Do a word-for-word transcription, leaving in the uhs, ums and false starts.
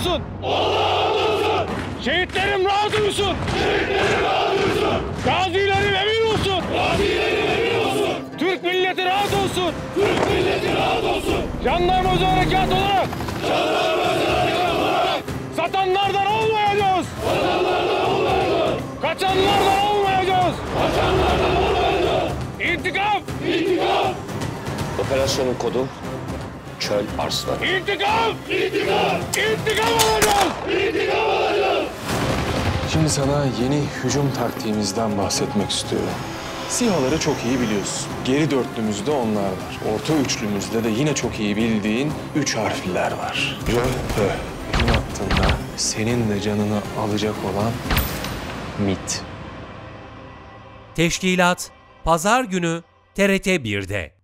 hamdolsun. Allah'a hamdolsun. Şehitlerim rahat uyusun. Şehitlerim rahat uyusun. Gazilerim emin olsun. Gazilerim emin olsun. Türk milleti rahat olsun. Türk milleti rahat olsun. Jandarma Özel Harekat olarak. Jandarma Özel Harekat olarak. Satanlardan olmayacağız. Satanlardan olmayacağız. Kaçanlardan olmayacağız. Kaçanlardan olmayacağız. İntikam. İntikam. Operasyonun kodu Çöl Arslan. İntikam! İntikam! İntikam alacağız! İntikam alacağız! Şimdi sana yeni hücum taktiğimizden bahsetmek istiyorum. SİHA'ları çok iyi biliyorsun. Geri dörtlümüzde onlar var. Orta üçlümüzde de yine çok iyi bildiğin üç harfliler var. Rö, Hö. Gün hattında senin de canını alacak olan MİT. Teşkilat Pazar günü T R T bir'de.